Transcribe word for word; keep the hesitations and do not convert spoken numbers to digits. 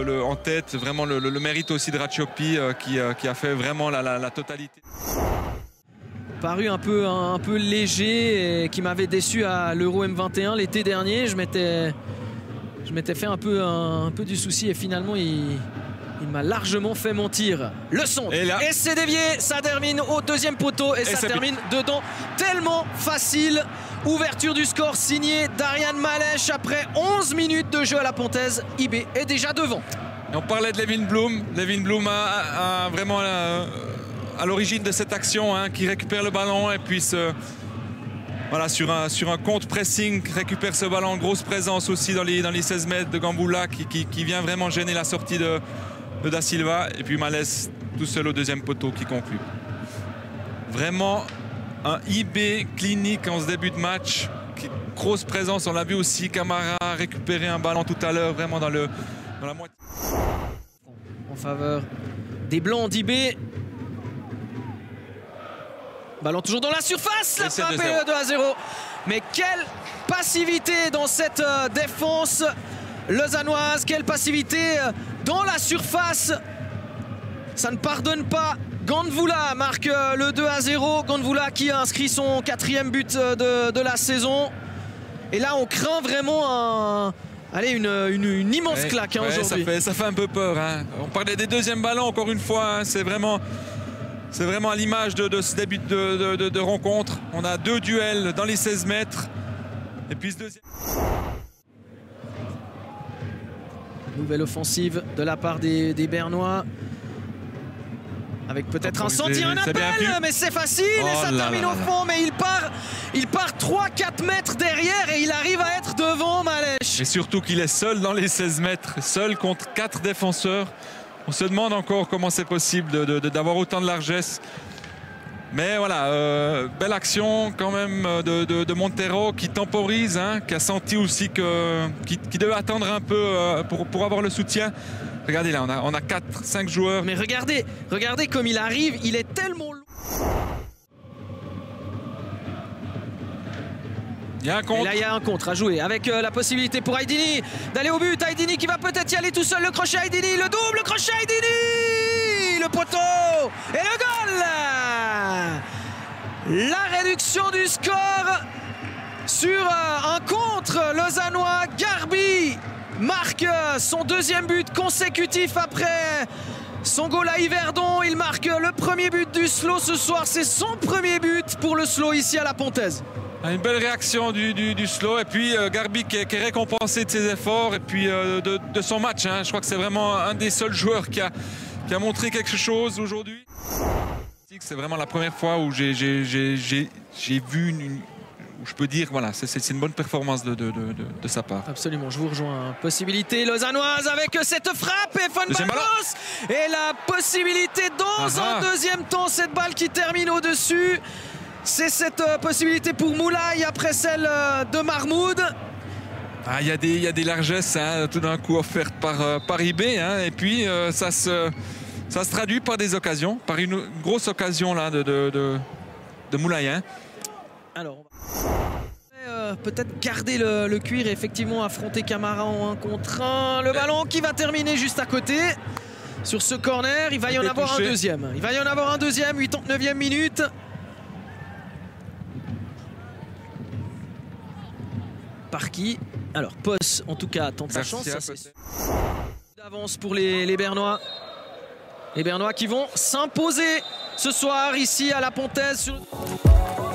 le, le, en tête. Vraiment le, le, le mérite aussi de Ratiopi euh, qui, euh, qui a fait vraiment la, la, la totalité. Paru un peu, un, un peu léger et qui m'avait déçu à l'Euro M vingt et un l'été dernier. Je m'étais je m'étais fait un peu, un, un peu du souci et finalement il, il m'a largement fait mentir. Le centre et, et c'est dévié, ça termine au deuxième poteau et, et ça termine but. dedans. Tellement facile. Ouverture du score signée Darian Malech après onze minutes de jeu à la Pontaise. I B est déjà devant. Et on parlait de Levin Bloom. Levin Bloom a, a, a vraiment a, à l'origine de cette action, hein, qui récupère le ballon et puis se, voilà, sur un, sur un contre-pressing récupère ce ballon. Grosse présence aussi dans les, dans les seize mètres de Gamboula qui, qui, qui vient vraiment gêner la sortie de, de Da Silva. Et puis Malech tout seul au deuxième poteau qui conclut. Vraiment un I B clinique en ce début de match. Qui, grosse présence, on l'a vu aussi. Camara a récupéré un ballon tout à l'heure vraiment dans, le, dans la moitié. En faveur des Blancs d'I B. Ballon toujours dans la surface, la frappe est deux à zéro. Mais quelle passivité dans cette euh, défense lausannoise, quelle passivité euh, dans la surface. Ça ne pardonne pas. Gandvoula marque euh, le deux à zéro. Gandvoula qui a inscrit son quatrième but euh, de, de la saison. Et là, on craint vraiment un, allez, une, une, une immense ouais, claque hein, ouais, aujourd'hui. Ça fait, ça fait un peu peur. Hein. On parlait des deuxièmes ballons, encore une fois. Hein, c'est vraiment... C'est vraiment à l'image de, de ce début de, de, de, de rencontre. On a deux duels dans les seize mètres. Et puis ce deuxième... Nouvelle offensive de la part des, des Bernois. Avec peut-être un sentier, un appel, mais c'est facile oh et ça là termine là au fond. Mais il part, il part trois quatre mètres derrière et il arrive à être devant Malech. Et surtout qu'il est seul dans les seize mètres, seul contre quatre défenseurs. On se demande encore comment c'est possible d'avoir de, de, autant de largesse. Mais voilà, euh, belle action quand même de, de, de Montero qui temporise, hein, qui a senti aussi que qui, qui devait attendre un peu euh, pour, pour avoir le soutien. Regardez là, on a, on a quatre cinq joueurs. Mais regardez, regardez comme il arrive, il est tellement lourd. Il y a un contre. Et là, il y a un contre à jouer avec euh, la possibilité pour Aydini d'aller au but. Aydini qui va peut-être y aller tout seul. Le crochet Aydini, le double crochet Aydini, le poteau et le goal. La réduction du score sur euh, un contre lausannois. Garbi marque euh, son deuxième but consécutif après son goal à Yverdon. Il marque le premier but du S L O ce soir. C'est son premier but pour le S L O ici à la Pontaise. Une belle réaction du, du, du S L O et puis euh, Garbi qui est, qui est récompensé de ses efforts et puis euh, de, de son match. Hein. Je crois que c'est vraiment un des seuls joueurs qui a, qui a montré quelque chose aujourd'hui. C'est vraiment la première fois où j'ai vu une, une, où je peux dire voilà, c'est une bonne performance de, de, de, de sa part. Absolument, je vous rejoins. Possibilité lausannoise avec cette frappe et Von Balbos et la possibilité dans Aha. un deuxième temps, cette balle qui termine au-dessus. C'est cette euh, possibilité pour Moulay après celle euh, de Marmoud. Ah, il y a des, y a des largesses hein, tout d'un coup offertes par, euh, par I B. Hein, et puis euh, ça, se, ça se traduit par des occasions, par une grosse occasion là, de, de, de, de Moulay. Hein. Alors, on va euh, peut-être garder le, le cuir et effectivement affronter Camara en un contre un. Le ballon qui va terminer juste à côté. Sur ce corner, il va y en avoir touché. un deuxième. Il va y en avoir un deuxième, quatre-vingt-neuvième minute. Par qui? Alors, Posse, en tout cas, tente sa chance. D'avance pour les, les Bernois. Les Bernois qui vont s'imposer ce soir ici à la Pontaise. Sur...